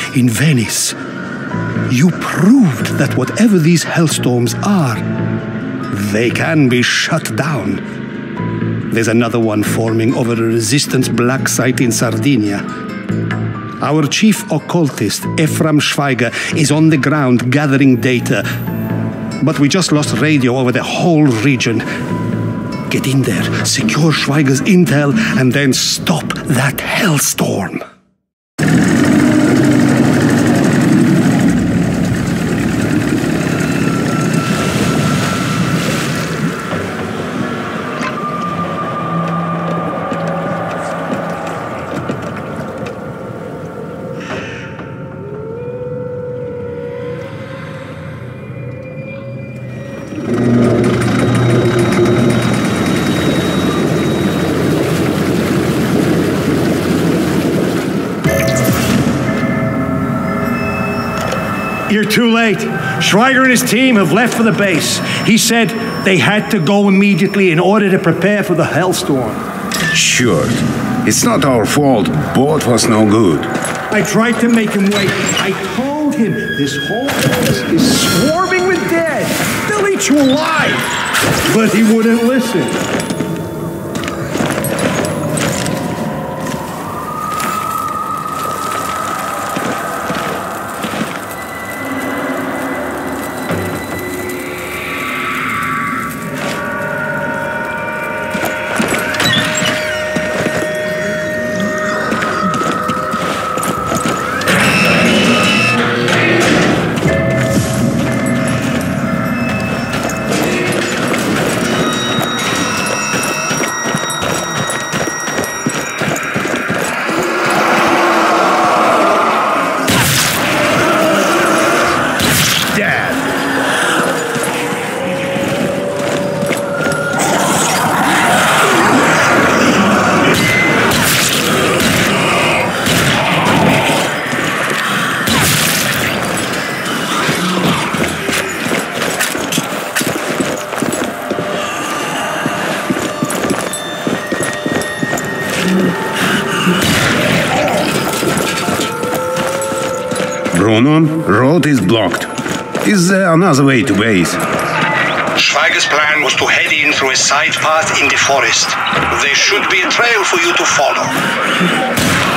in Venice. You proved that whatever these hellstorms are, they can be shut down. There's another one forming over a resistance black site in Sardinia. Our chief occultist, Ephraim Schweiger, is on the ground gathering data. But we just lost radio over the whole region. Get in there, secure Schweiger's intel, and then stop that hellstorm. You're too late. Schweiger and his team have left for the base. He said they had to go immediately in order to prepare for the hellstorm. Sure. It's not our fault. Boat was no good. I tried to make him wait. I told him this whole place is swarming with dead. They'll eat you alive. But he wouldn't listen. Bruno, road is blocked. Is there another way to base? Schweiger's plan was to head in through a side path in the forest. There should be a trail for you to follow.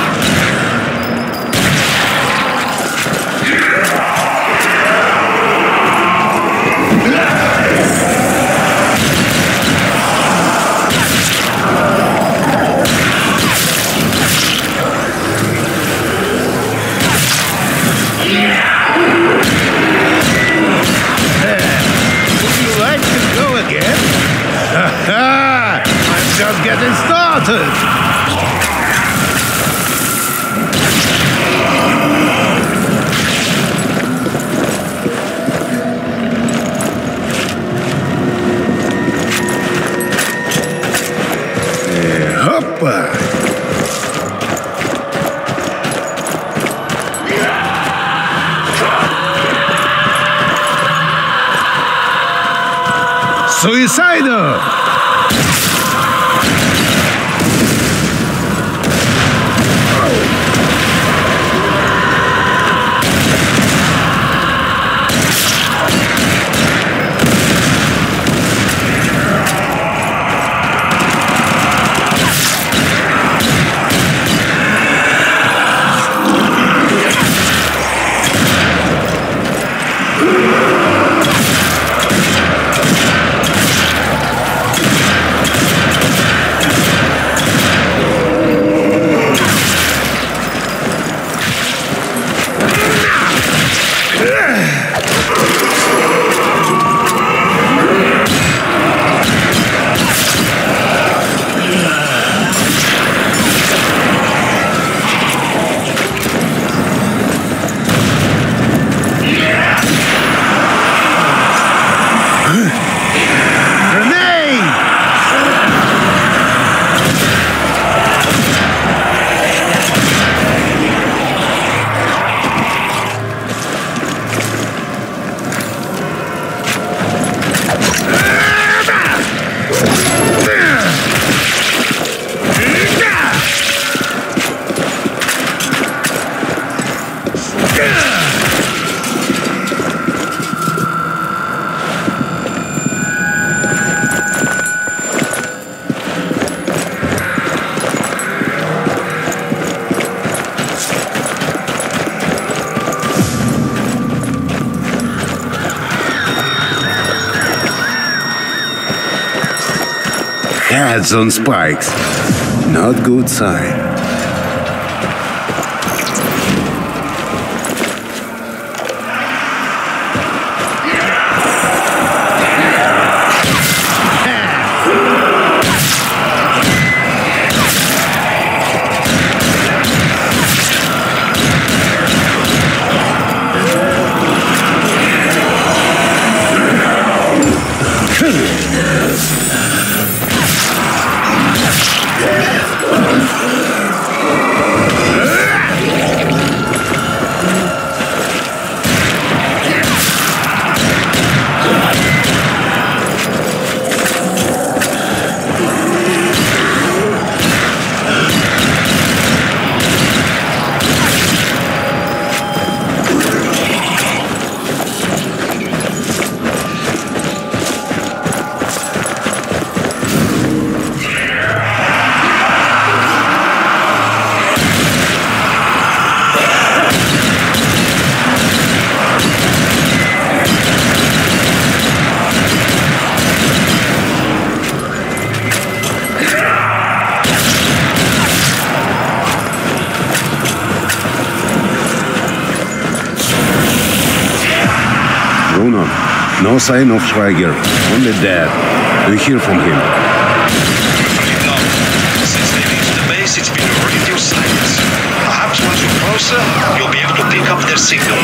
I'm just getting started. Hoppa! Suicidal! Heads on spikes. Not good sign. Bruno, no sign of Schweiger. Only dead. Do you hear from him? No. Since they reached the base, it's been radio silence. Perhaps once you're closer, you'll be able to pick up their signal.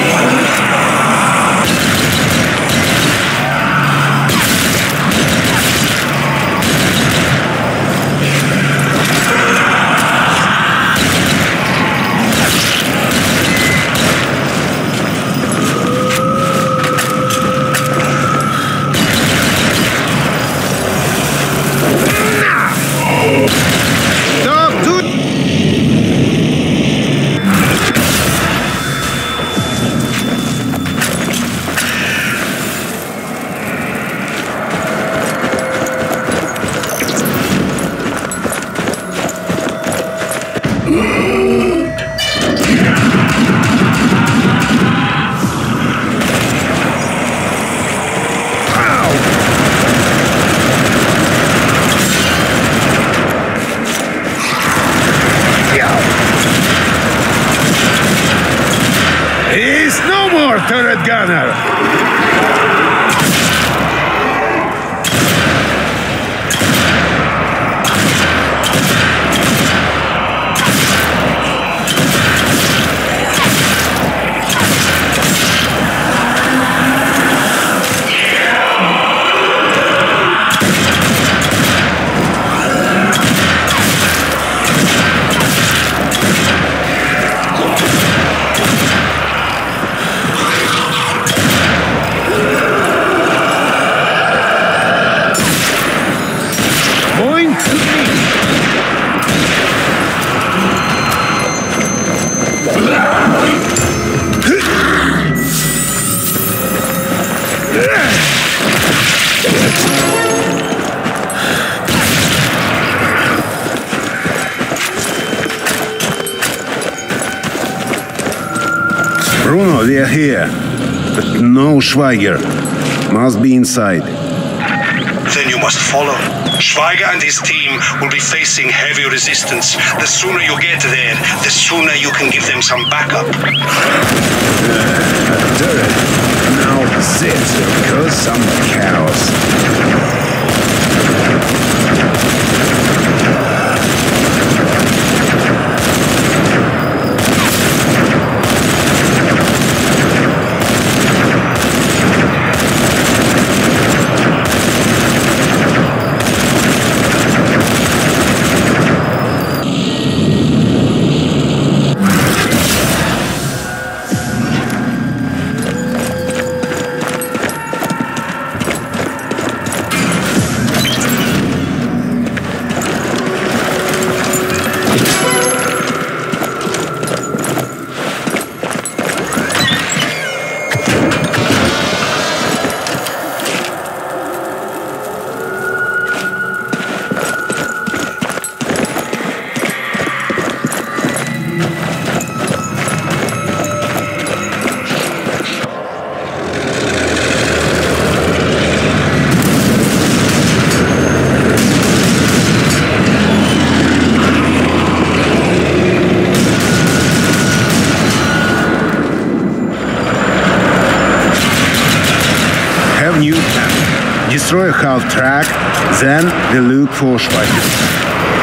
He's no more turret gunner! Bruno, we are here. But no Schweiger. Must be inside. Then you must follow. Schweiger and his team will be facing heavy resistance. The sooner you get there, the sooner you can give them some backup. Turret. Now this will cause some chaos. destroy half track, then we look for Schweiger.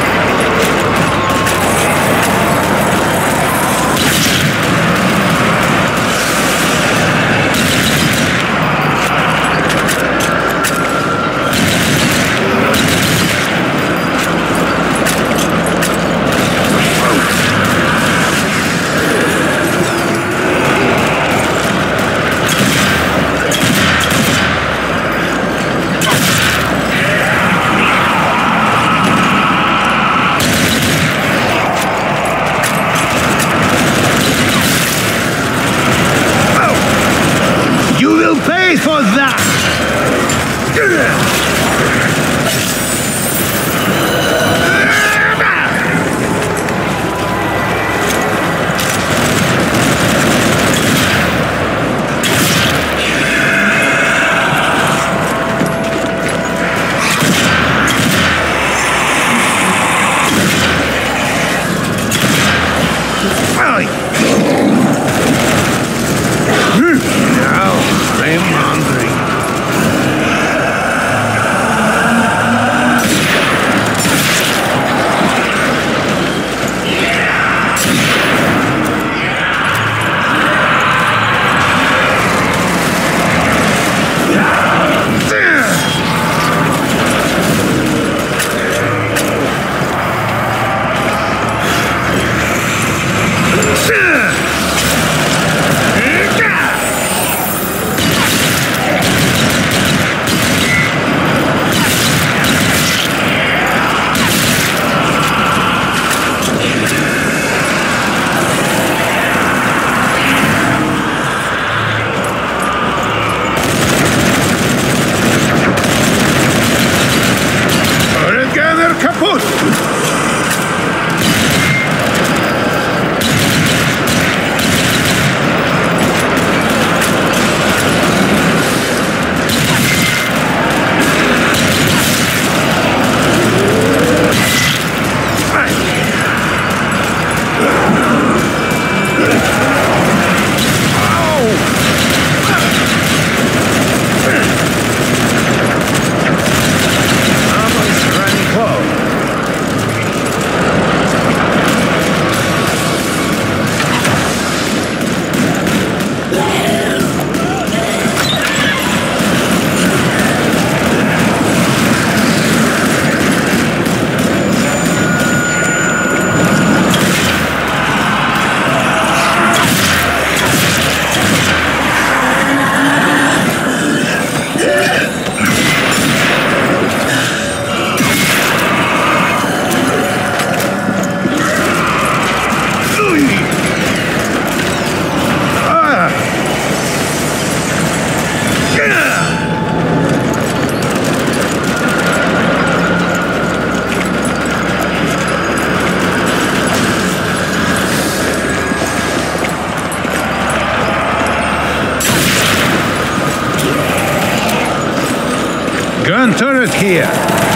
Gun turret here.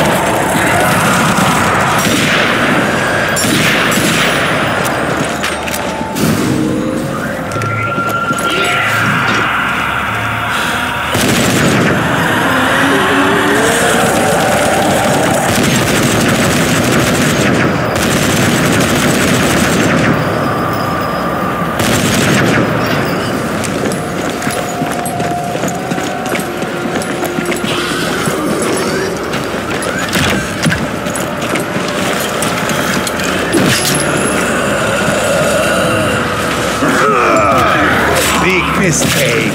Mistake.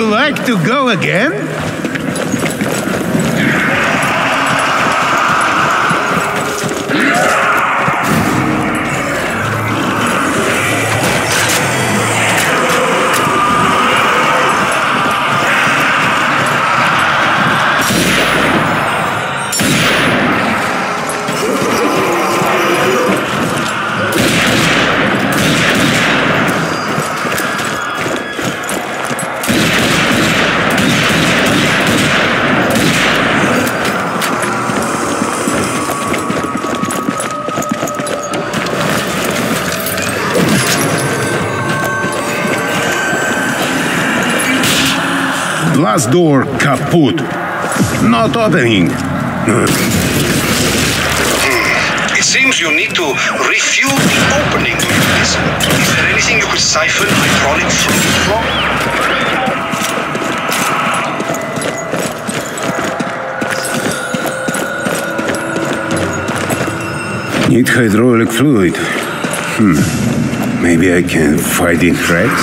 like to go again? Blast door kaput. Not opening. It seems you need to refuel the opening mechanism. Is there anything you could siphon hydraulic fluid from? Need hydraulic fluid. Maybe I can fight in cracks?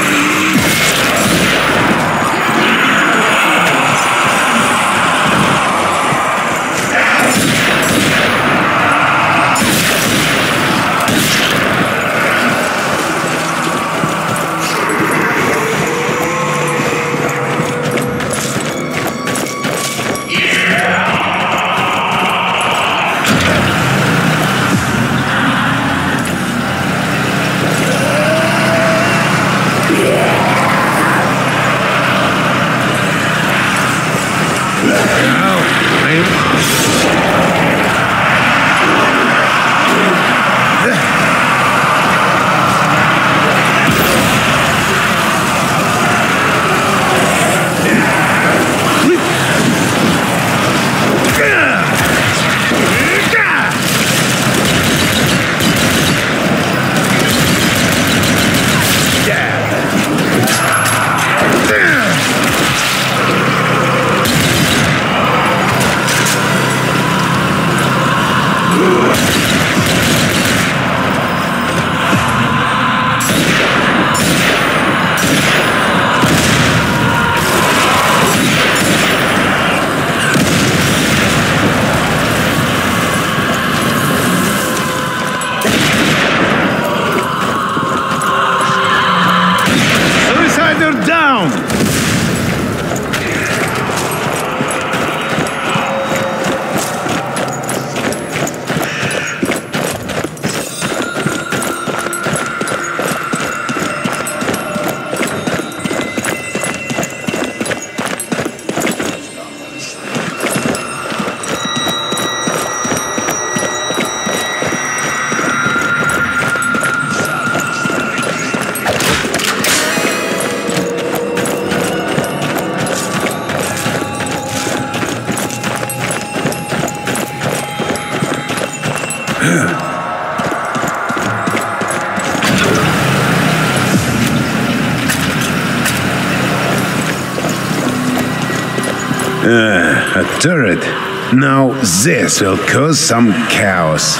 A turret. Now this will cause some chaos.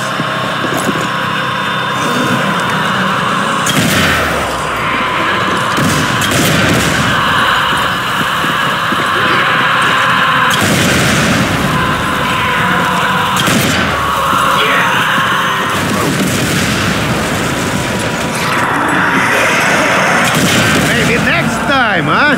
Maybe next time, huh?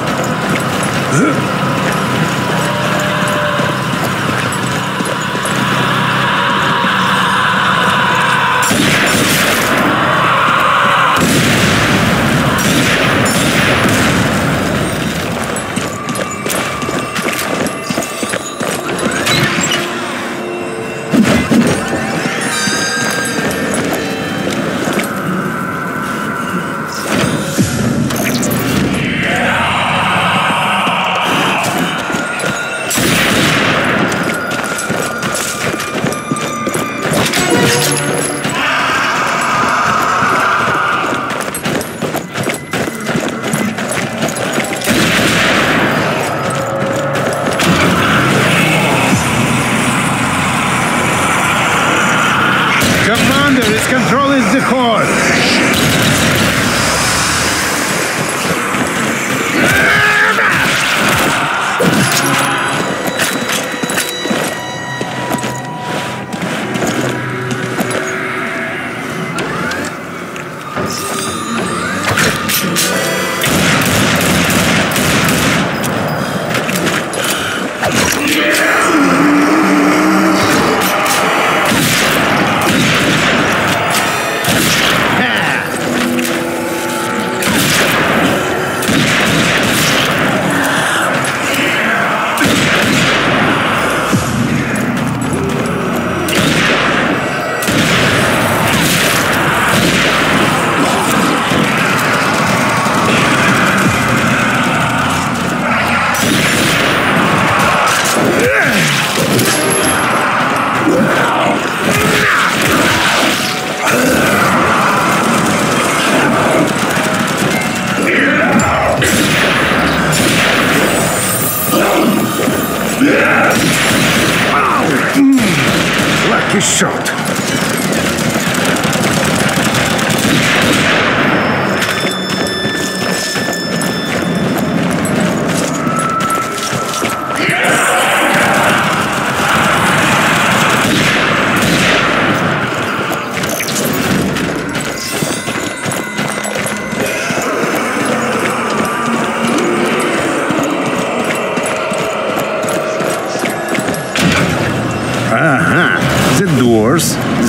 Commander is controlling the core.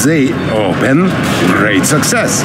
they open, great success.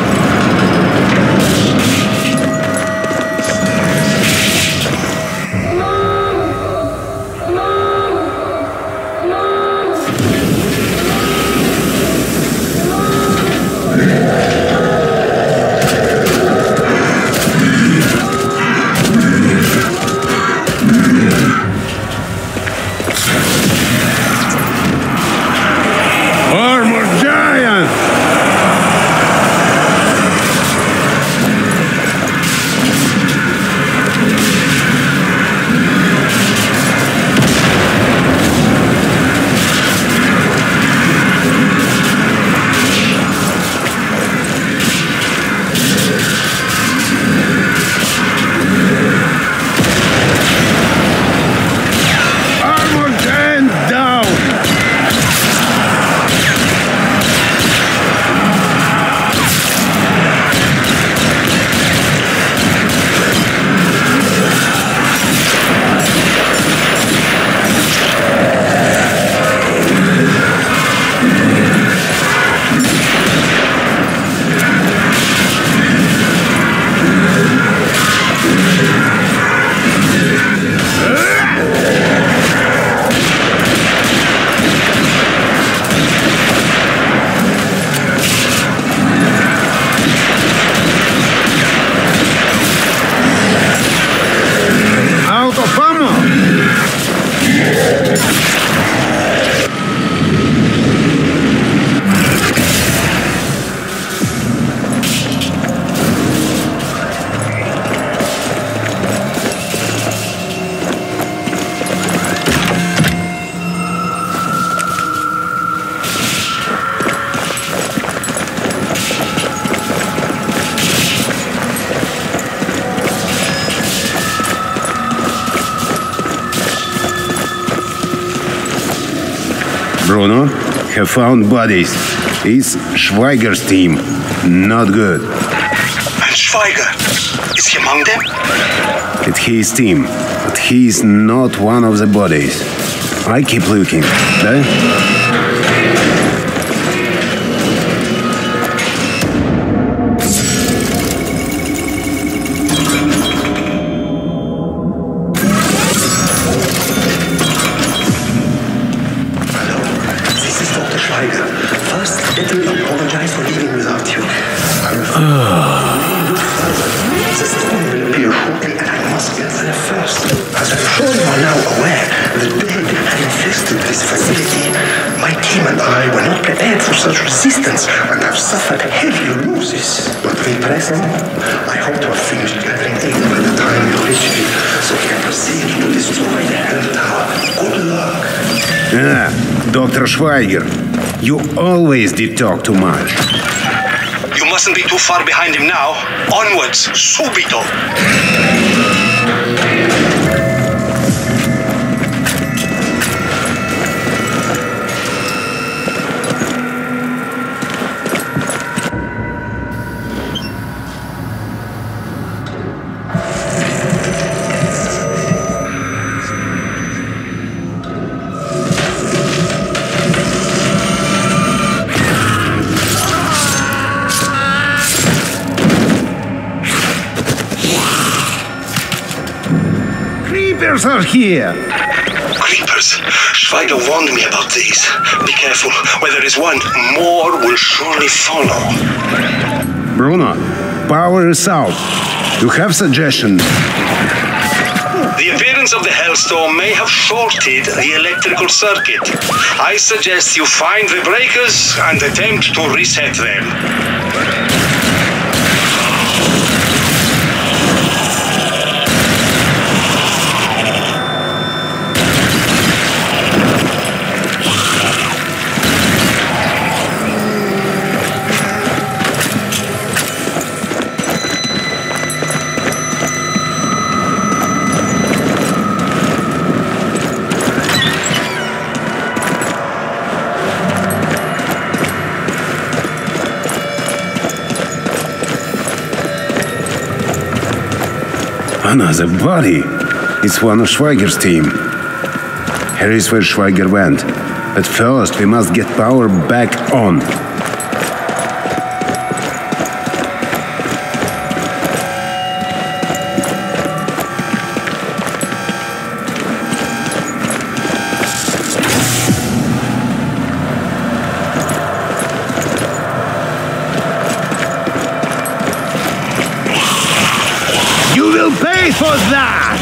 Bruno, have found bodies. It's Schweiger's team. Not good. And Schweiger, is he among them? It's his team, but he's not one of the bodies. I keep looking. First, let me apologize for leaving without you. The storm will appear shortly, and I must get there first. As I'm sure you are now aware, the dead had infested this facility. My team and I were not prepared for such resistance, and have suffered heavy losses. But be present. I hope to have finished gathering aid by the time you reach me, so we can proceed to destroy the Hell Tower. Good luck. Dr. Schweiger. You always did talk too much. You mustn't be too far behind him now. Onwards, subito! Creepers are here! Creepers. Schweiger warned me about these. Be careful. Where there is one, more will surely follow. Bruno, power is out. You have suggestions? The appearance of the Hellstorm may have shorted the electrical circuit. I suggest you find the breakers and attempt to reset them. Another body. It's one of Schweiger's team. Here is where Schweiger went. But first, we must get power back on. Pay for that!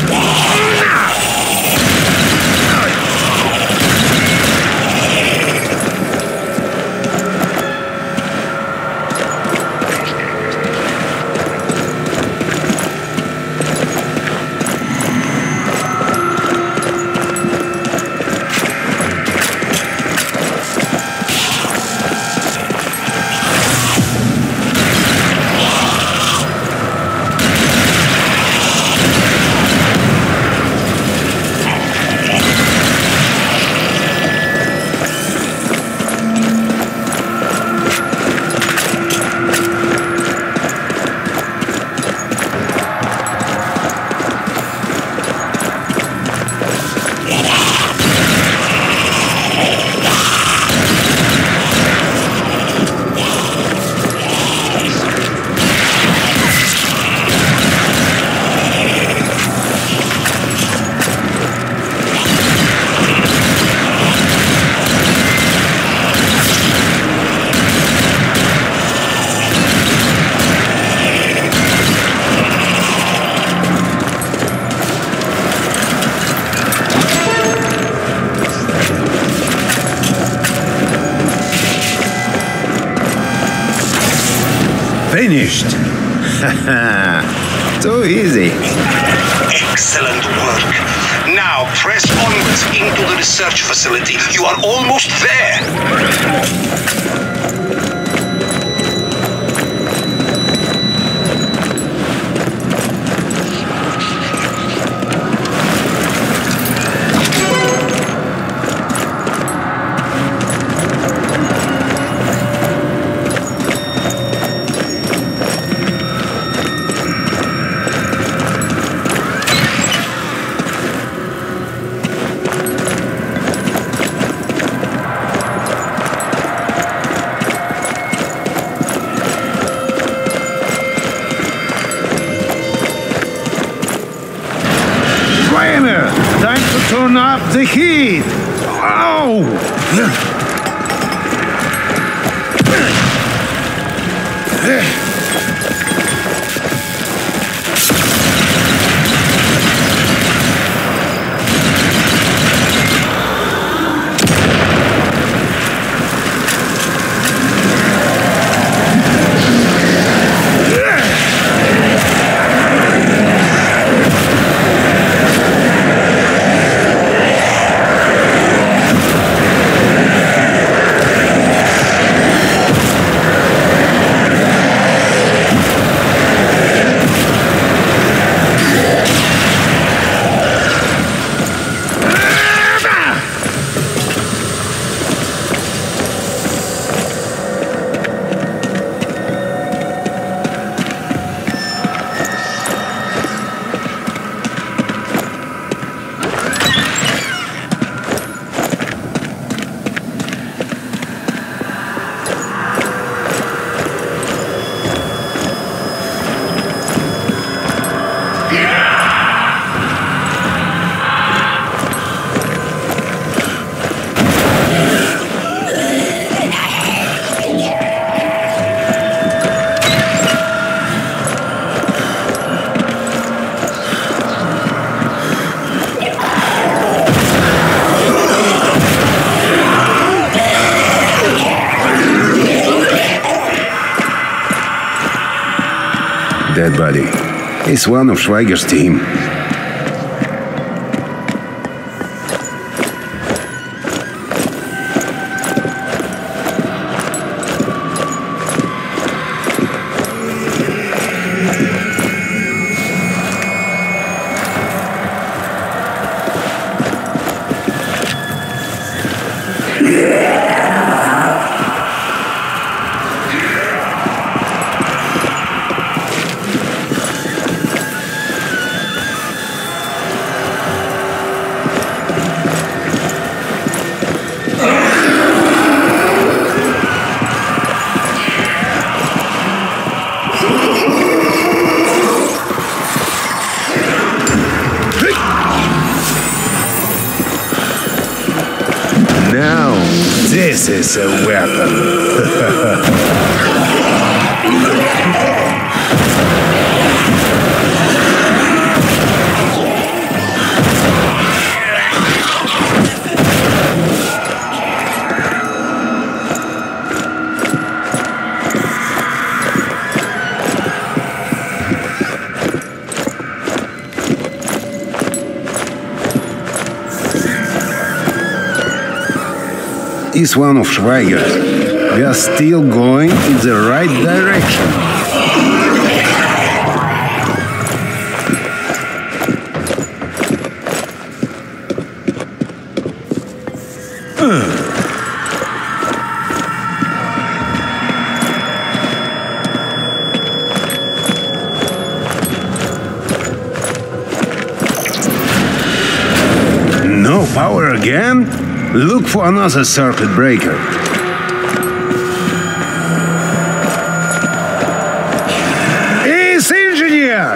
Finished. Too easy. Excellent work. Now press onwards into the research facility. You are almost there. Time to turn up the heat! Oh! Dead body. It's one of Schweiger's team. Now, this is a weapon. is one of Schweiger's. We are still going in the right direction. No power again? Look for another circuit breaker. Ace Engineer!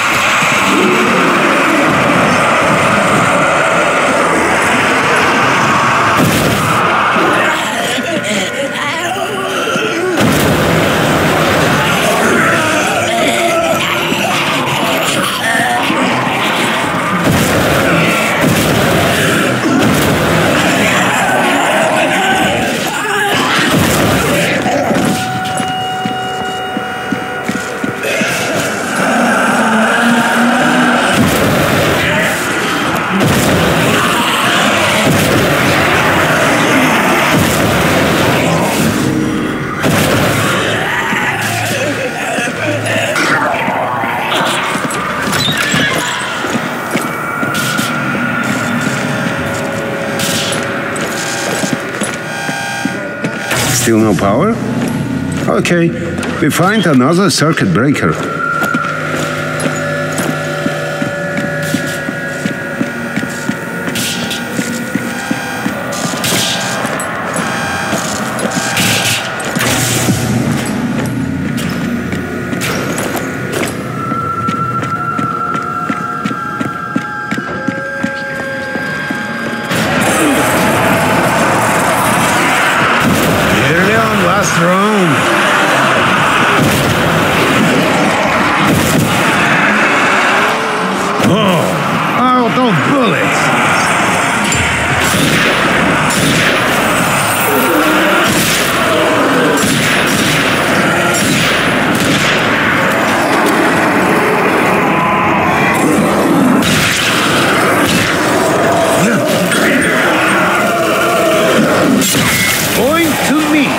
Still no power? Okay, we find another circuit breaker. Last round. Oh, out of bullets. Point to me.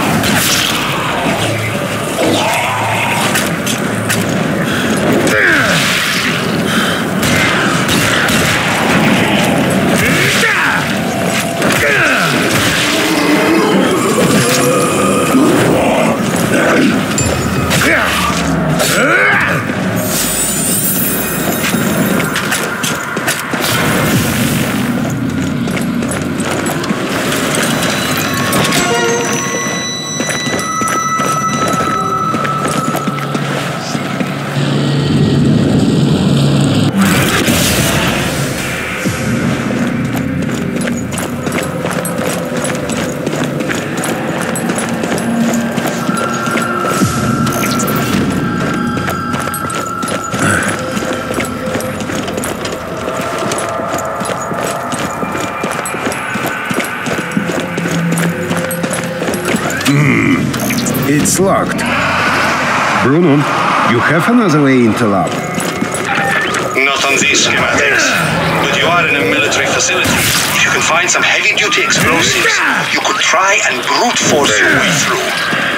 It's locked. Bruno, you have another way into lab. Not on these schematics. But you are in a military facility. If you can find some heavy-duty explosives, you could try and brute force your way through.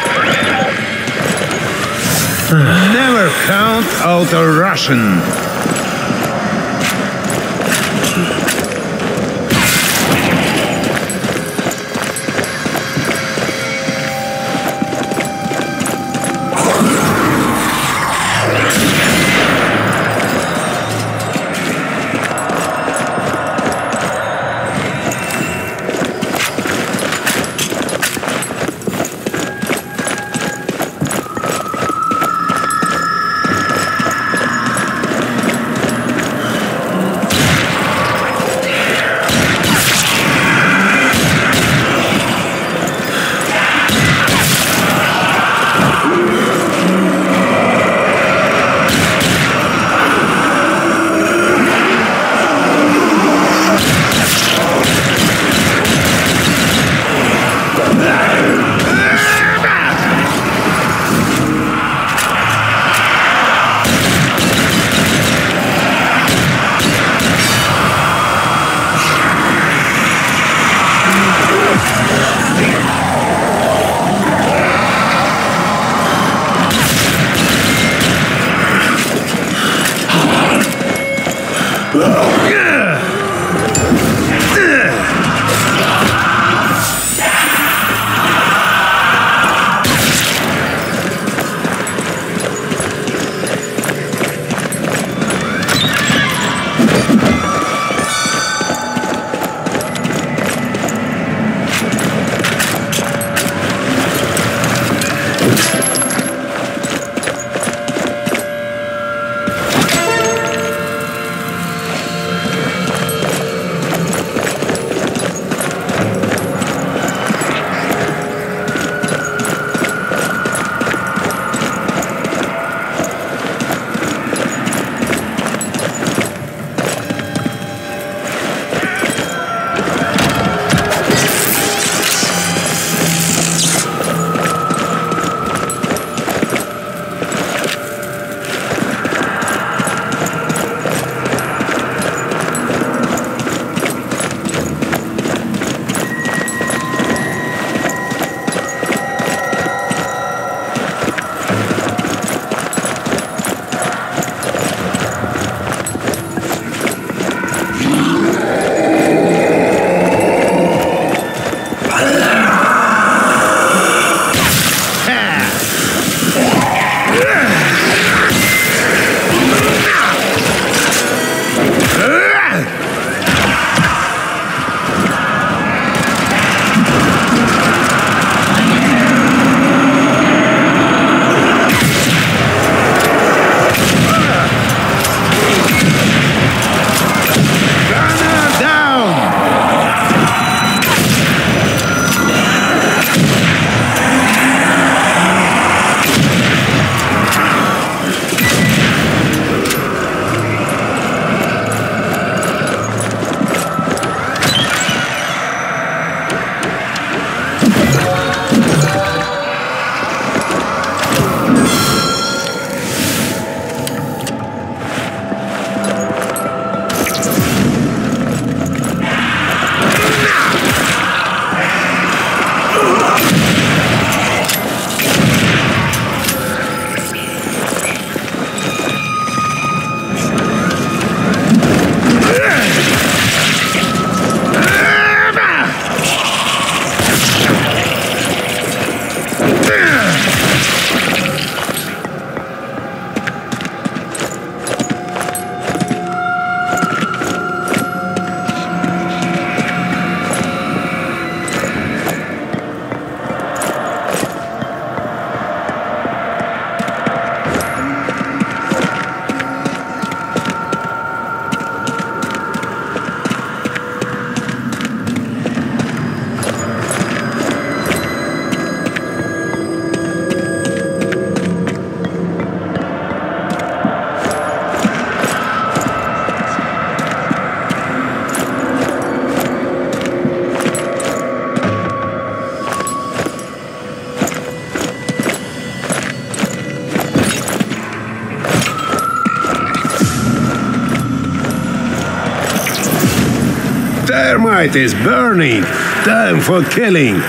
Never count out a Russian. Thermite is burning. Time for killing.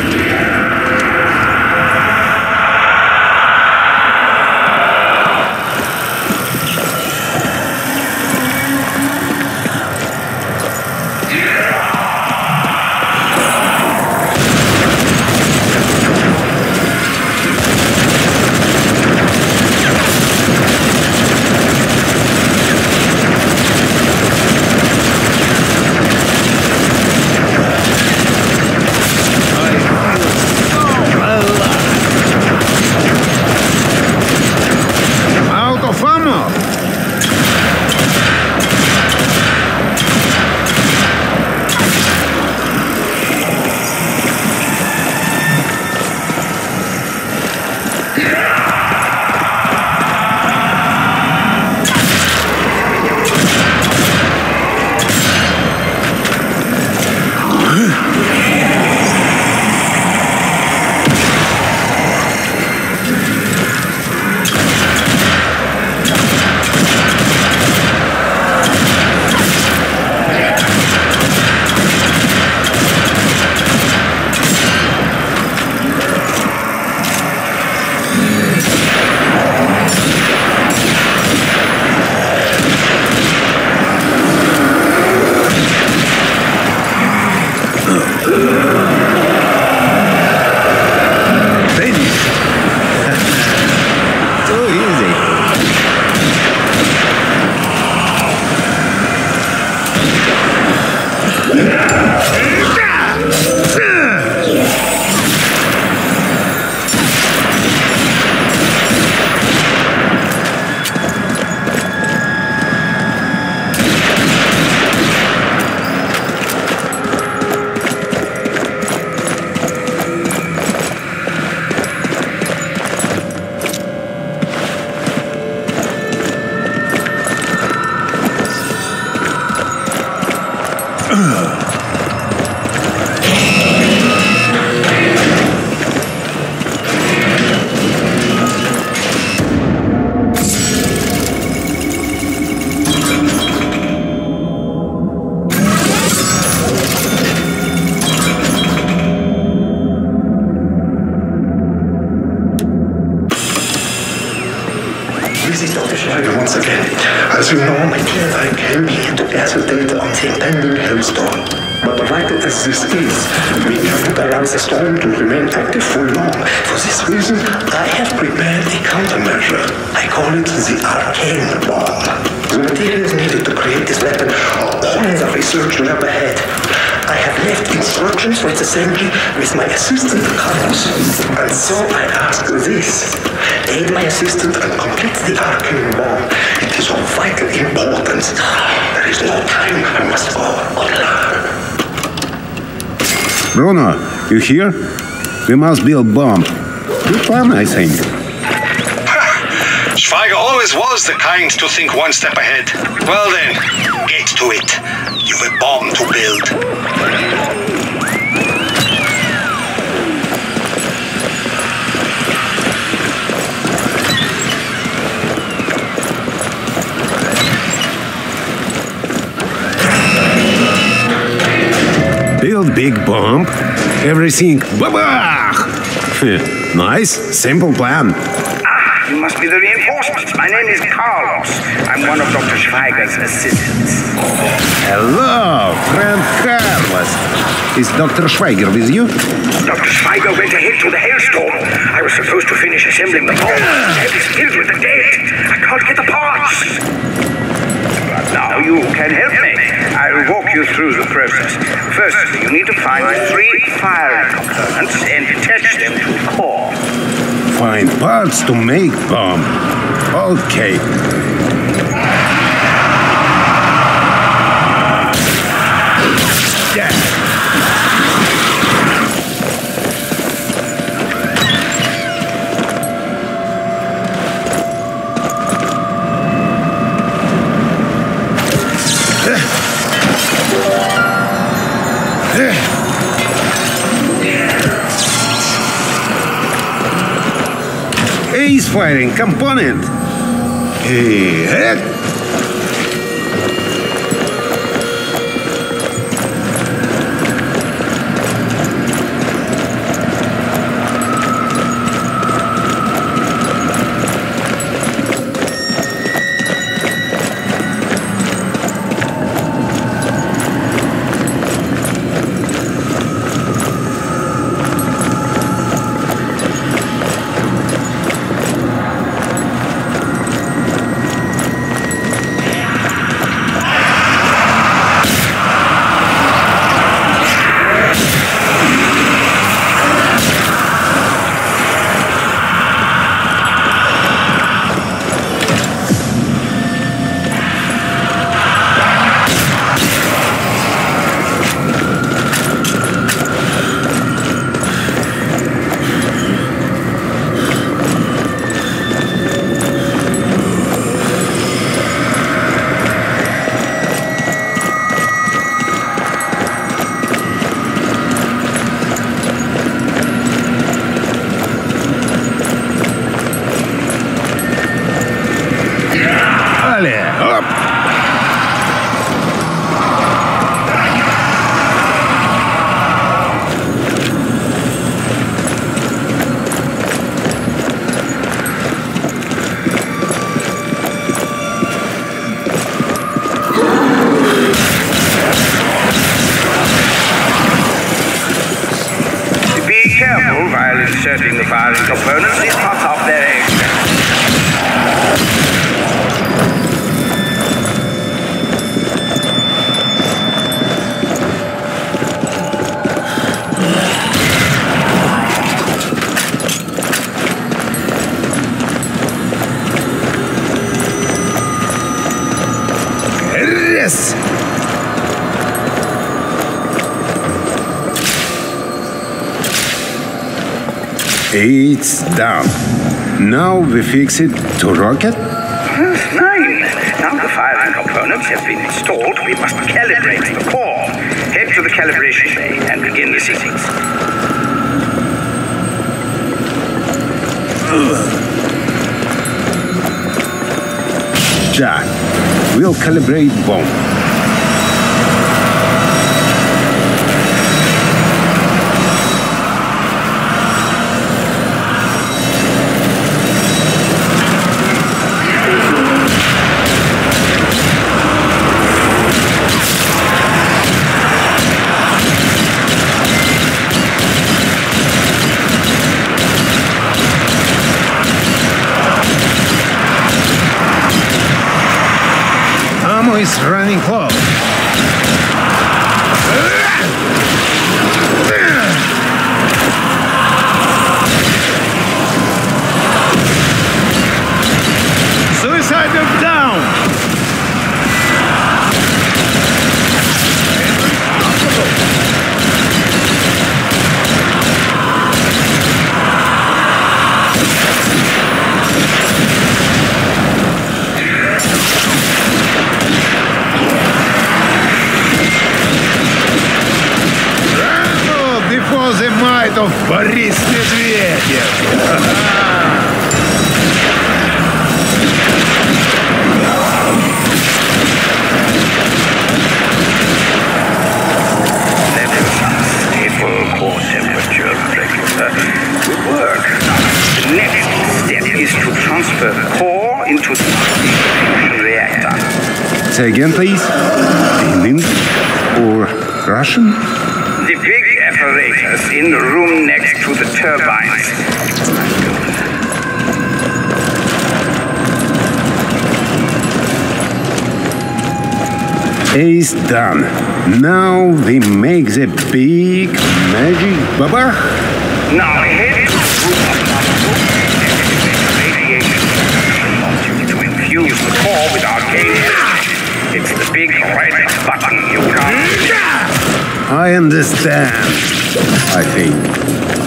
This is Dr. Schweiger once again. As you know, my care came here to gather data on the impending hailstorm. But provided as this is, we cannot allow the storm to remain active for long. For this reason, I have prepared a countermeasure. I call it the Arcane Bomb. The materials needed to create this weapon are all in the research lab ahead. I have left instructions for its assembly with my assistant Carlos. And so I ask this. Aid my assistant and complete the Arcane Bomb. It is of vital importance. There is no time. I must go online. Bruno, you here? We must build bomb. Good plan, I think. Schweiger always was the kind to think one step ahead. Well then, get to it. You've a bomb to build. Build big bomb, everything babach! Nice, simple plan. Ah, you must be the reinforcements. My name is Carlos. I'm one of Dr. Schweiger's assistants. Hello, friend Carlos. Is Dr. Schweiger with you? Dr. Schweiger went ahead to the hailstorm. I was supposed to finish assembling the bomb. It's filled with the dead. I can't get the parts. But now you can help me. I'll walk you through the process. Firstly, you need to find 3 firing components and attach them to the core. Find parts to make bomb. Okay. Ace firing component. It's done. Now we fix it to rocket? That's 9. Now the firing components have been installed, we must calibrate the core. Head to the calibration bay and begin the sequence. Done. We'll calibrate bomb. Ammo is running close. Suicide move down! Before the might of Boris Medvedev. Stable core temperature regulator will work. The next step is to transfer the core into the fusion reactor. Say again, please. In or Russian? The big apparatus in the room next to the turbines. Is done. Now we make the big magic baba. Now head to the radiation module to infuse the core with arcane. It's the big red button you can't. I understand, I think.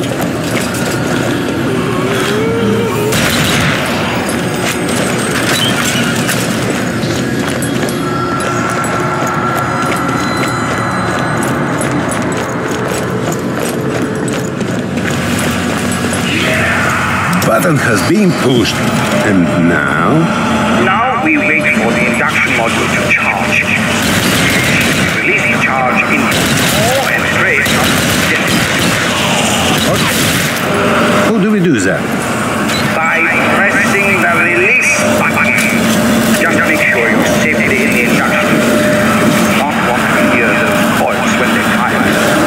Button has been pushed, and now? Now we wait for the induction module to charge. Release the charge in core and straight up the How do we do that? by pressing the release button. Just make sure you're safely in the induction. You do not want to hear those coils when they fire.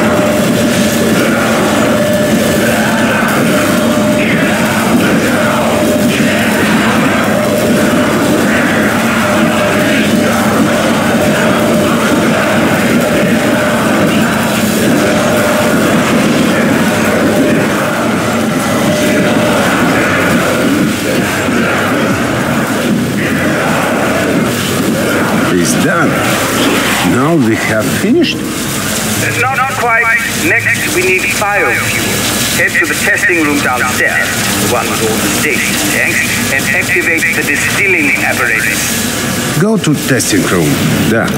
It's done. Now we have finished? Not quite. Next, we need biofuel. Head to the testing room downstairs, the one with all the station tanks, and activate the distilling apparatus. Go to testing room. Done.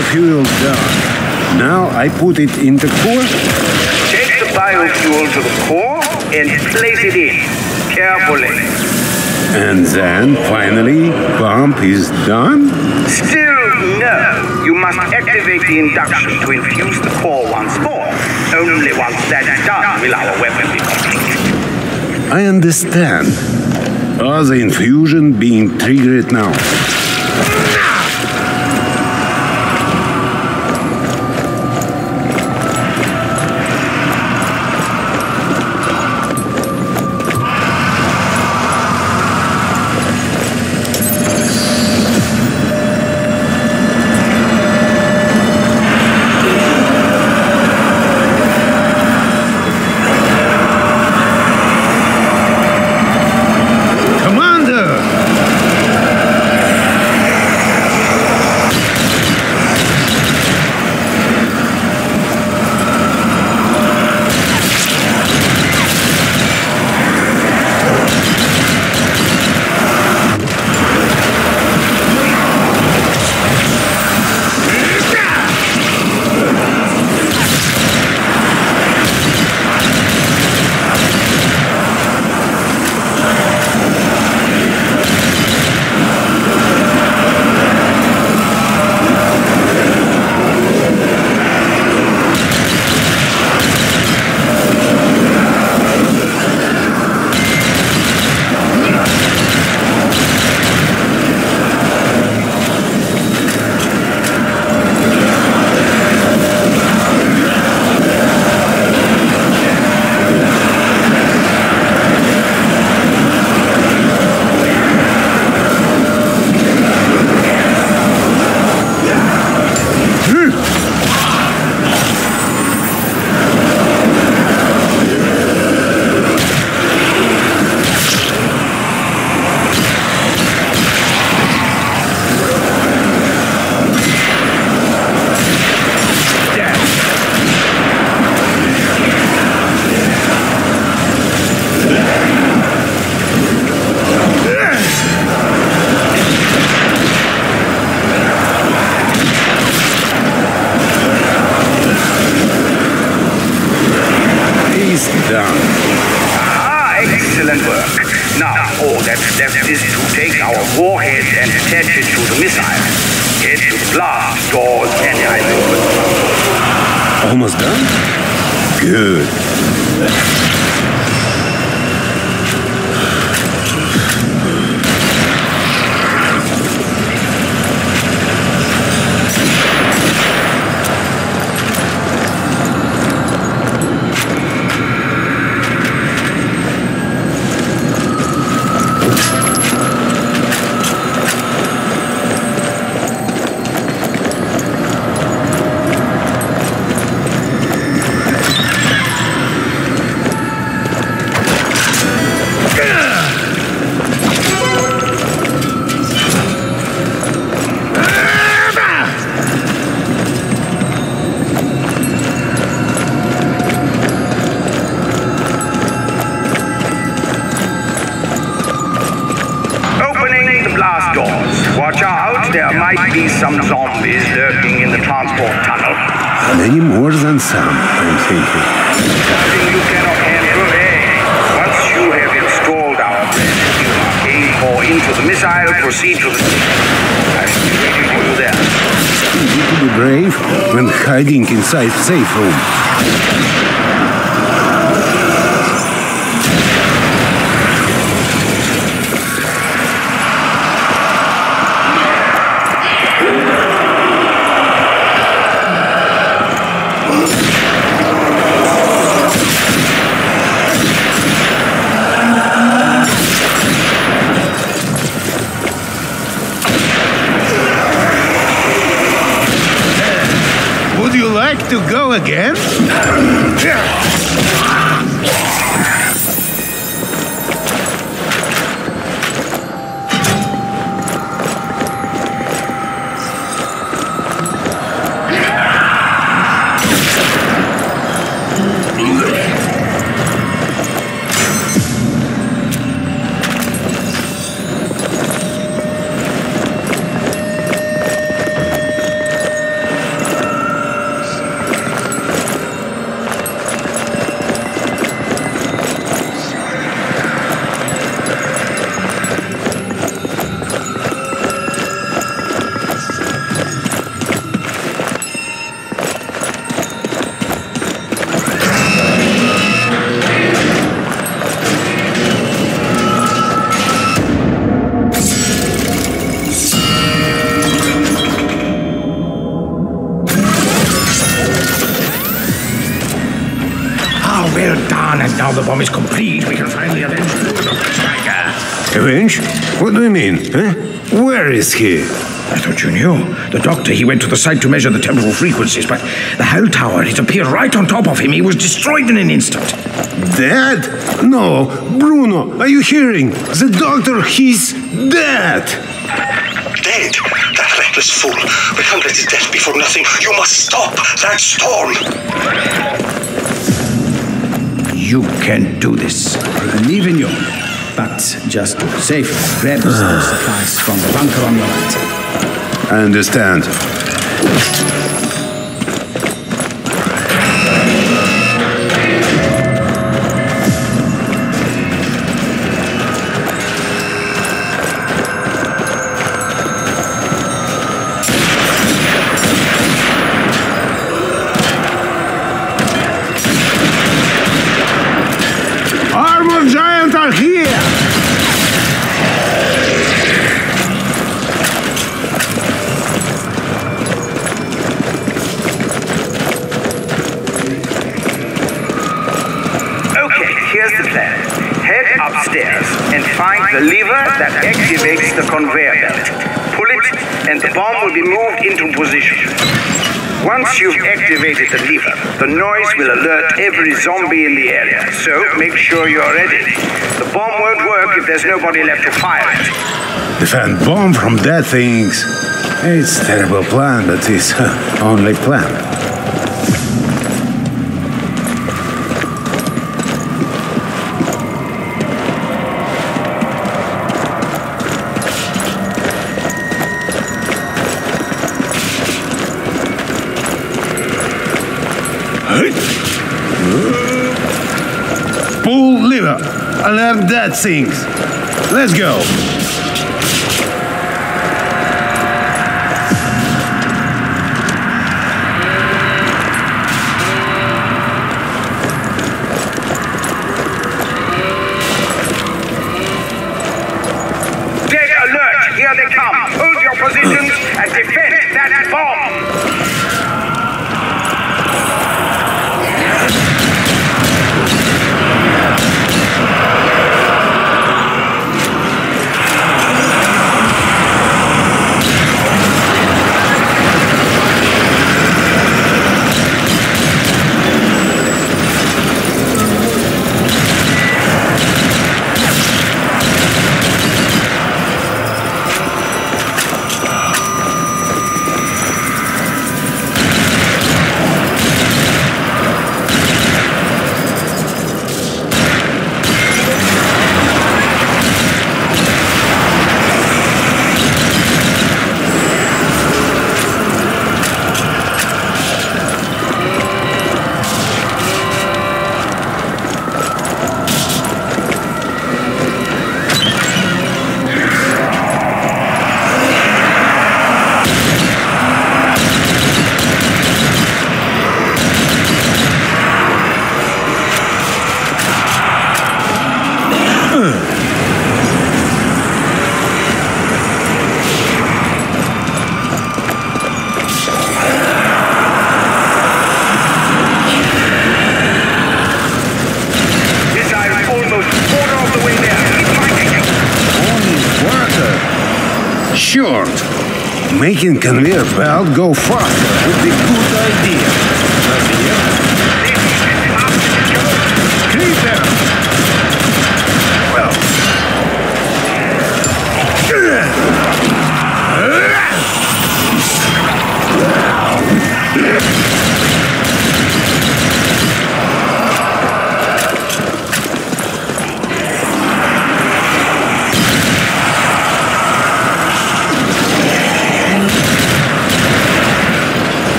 biofuel done. Now I put it in the core. Take the biofuel to the core and place it in, carefully. And then, finally, pump is done? Still no. You must activate the induction to infuse the core once more. Only once that's done will our weapon be complete. I understand. Are the infusion being triggered now? Excellent work. Now, all that's left is to take our warhead and attach it to the missile. Get to the blast doors and I will. Almost done? Good. Watch out, there might be some zombies lurking in the transport tunnel. Many more than some, I'm thinking. Something you cannot handle, eh? Once you have installed our plan, aim for into the missile, proceed to the... I shall be waiting for you there. You need to be brave when hiding inside safe room. Would you like to go again? now the bomb is complete, we can finally avenge Dr. Stryker. Avenge? What do you mean? Huh? Where is he? I thought you knew. The doctor, he went to the site to measure the temporal frequencies, but the Hell Tower, it appeared right on top of him. He was destroyed in an instant. Dead? No. Bruno, are you hearing? The doctor, he's dead. Dead? That reckless fool. We can't let his death be for nothing. You must stop that storm. You can do this. I believe in you. But just safely grab those supplies from the bunker on your right. I understand. Armor Giant are here! Here's the plan. Head upstairs and find the lever that activates the conveyor belt. Pull it and the bomb will be moved into position. Once you've activated the lever, the noise will alert every zombie in the area, so make sure you're ready. The bomb won't work if there's nobody left to fire it. Defend bomb from dead things. It's a terrible plan, but it's only plan. Pull lever. Alarm dead things. Let's go. Dead alert! Here they come! Hold your positions and defend that bomb! Short. Making conveyor belt go faster would be a good idea. Creeper! Well.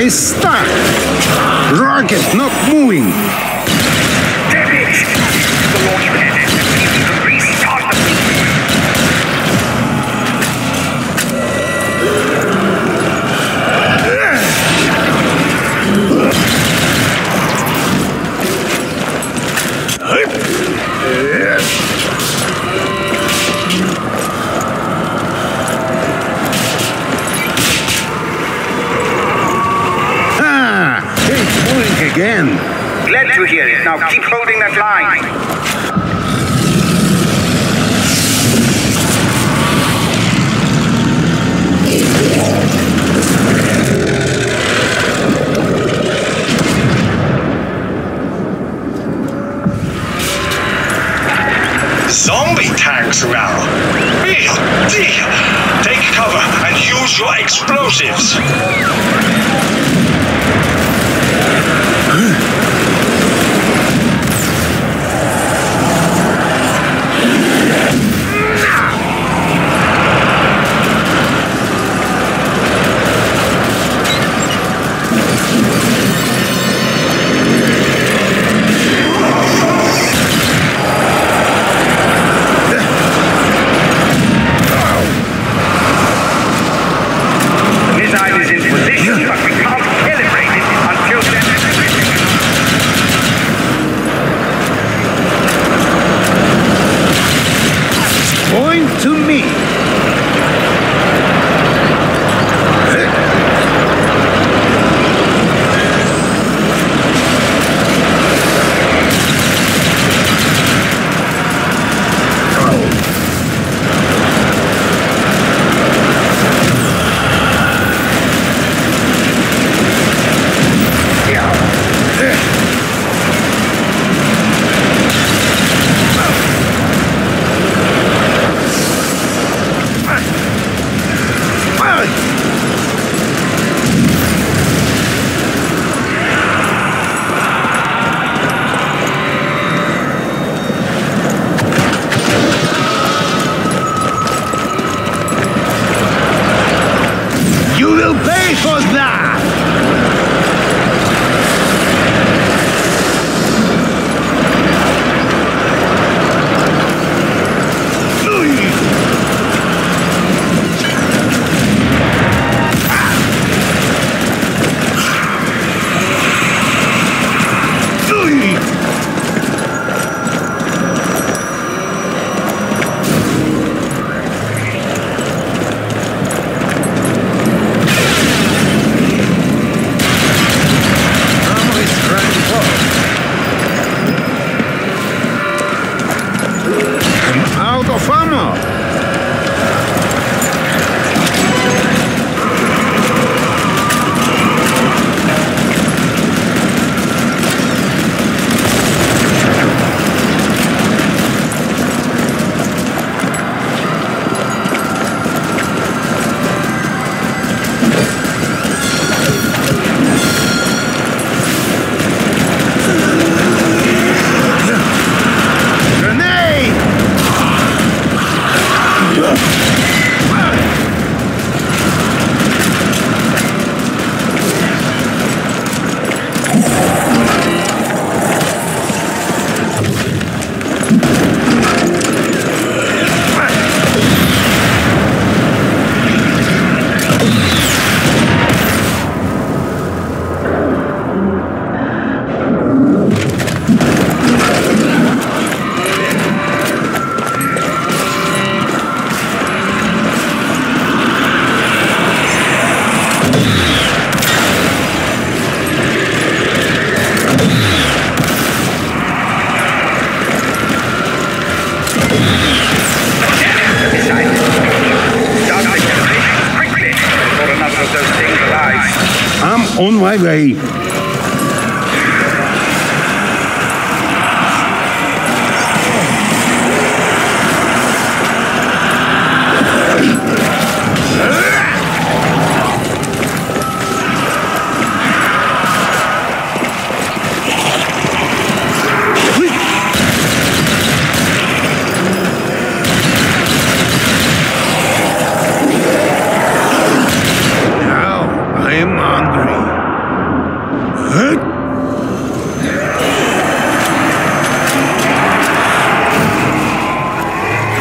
It's stuck! Rocket not moving! Damn it! The launch pad has to restart the Again. Glad to hear it. Now keep holding that line. Zombie tanks now. Deal. Take cover and use your explosives. On my way. Now I am hungry.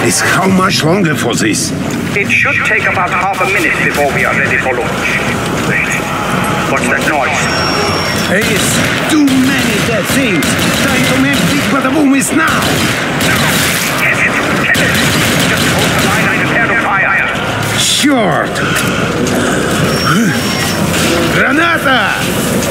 Guys, how much longer for this? It should take about half a minute before we are ready for launch. Wait, what's that noise? It's too many dead things. Time to make Big Badaboom is now. Kevin, just hold the line and prepare to fire. Sure. Granata!